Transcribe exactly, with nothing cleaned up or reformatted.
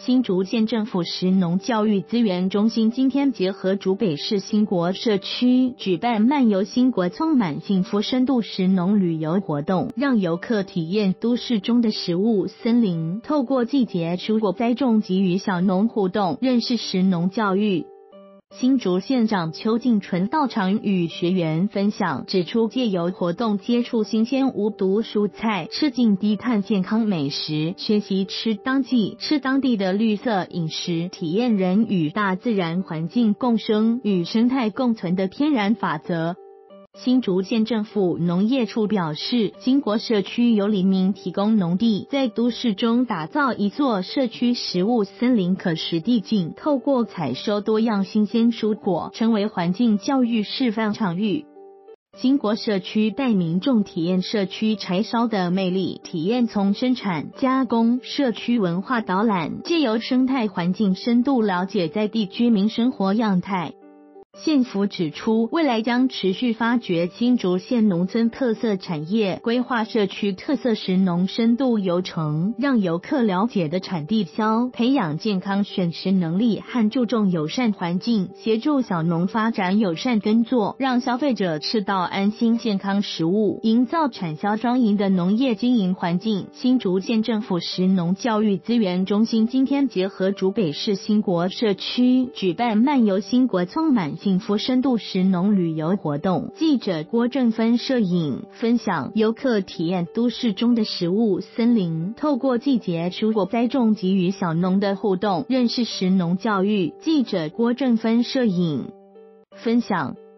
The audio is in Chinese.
新竹县政府食农教育资源中心今天结合竹北市兴国社区，举办漫游兴国充满幸福深度食农旅游活动，让游客体验都市中的食物森林，透过季节蔬果栽种及与小农互动，认识食农教育。新竹县长邱进纯到场与学员分享，指出借由活动接触新鲜无毒蔬菜，吃进低碳健康美食，学习吃当季、吃当地的绿色饮食，体验人与大自然环境共生与生态共存的天然法则。新竹县政府农业处表示，兴国社区由里民提供农地，在都市中打造一座社区食物森林可实地景，透过采收多样新鲜蔬果，成为环境教育示范场域。兴国社区带民众体验社区柴烧的魅力，体验从生产、加工、社区文化导览，借由生态环境深度了解在地居民生活样态。县府指出，未来将持续发掘新竹县农村特色产业，规划社区特色食农深度游程，让游客了解的产地销，培养健康选食能力和注重友善环境，协助小农发展友善耕作，让消费者吃到安心健康食物，营造产销双赢的农业经营环境。新竹县政府食农教育资源中心今天结合竹北市兴国社区，举办漫游兴国充满幸福深度食农旅游活动，记者郭正芬摄影分享，游客体验都市中的食物森林，透过季节蔬果栽种及与小农的互动，认识食农教育。记者郭正芬摄影分享。